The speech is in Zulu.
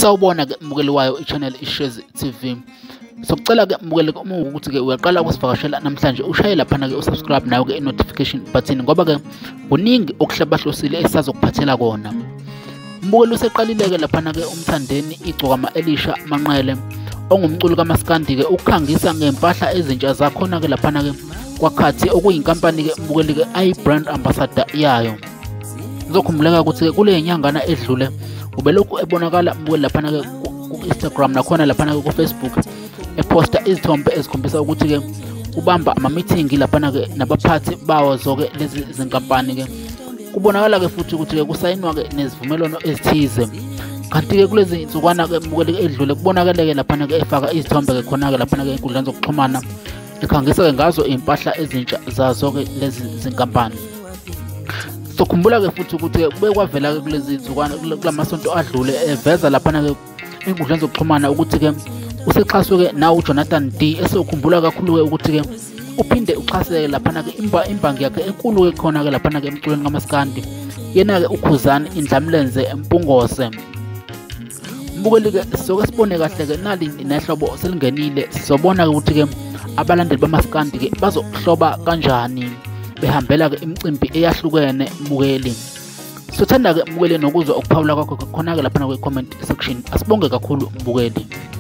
Sawubona ke mbukeli wayo ichannel iShares TV. Sokucela ke mbukeli uma ukuthi ke uyaqala ukusivakashela namhlanje ushaye lapha ke usubscribe nayo ke notification button ngoba ke kuningi okuhlabahlosile esazokuphathela kona. Mbukeli useqalile ke lapha ke umthandeni igcokama Elisha Manqele ongumculi kaMaskandi ke ukukhangisa ngempahla ezintsha zakhona ke lapha ke kwakhathi okuyinkampani ke mbukeli ke i-brand ambassador yayo. Ngizokhumbuleka ukuthi ke kule nyangana edlule ubelokhu ebonakala mbukeli lapha ke ku Instagram nakhona lapha ke ku Facebook eposta izithombe ezikhombisa ukuthi ke ubamba ama-meeting lapha ke nabaphathi bawo zonke lezi zinkampani ke. Kubonakala ke futhi ukuthi ke kusayinwa ke nezivumelwano ezithize. Kanti ke kulezi insukwana ke mbukeli edlule kubonakala ke lapha ke efaka izithombe ke khona ke lapha ke inkundleni zokuxhumana ekhangisa ke ngazo impahla ezintsha zazo ke lezi zinkampani. Sokhumbula ke futhi ukuthi ke kube kwavela ke kulezi insukwana kulamasonto adlule eveza lapha ke inkundleni zokuxhumana ukuthi ke usexhaswe ke nawo Jonathan D esokhumbula kakhulu ke ukuthi ke uphinde uxhaseke lapha ke imbangi yakhe enkulu ke khona ke lapha ke emculweni kaMaskandi yena ke uKhuzani Indlamlenze Mpungose. Mbukeli ke soke sibone kahle ke nali nehlobo selingenile sizobona ke ukuthi ke abalandeli baMaskandi ke bazohloba kanjani behambela ke imicimbi eyahlukene mbukeli. Sothanda ke mbukeli nokuzwa ukuphawula kwakho khona ke lapha kwe comment section. Asibonge kakhulu mbukeli.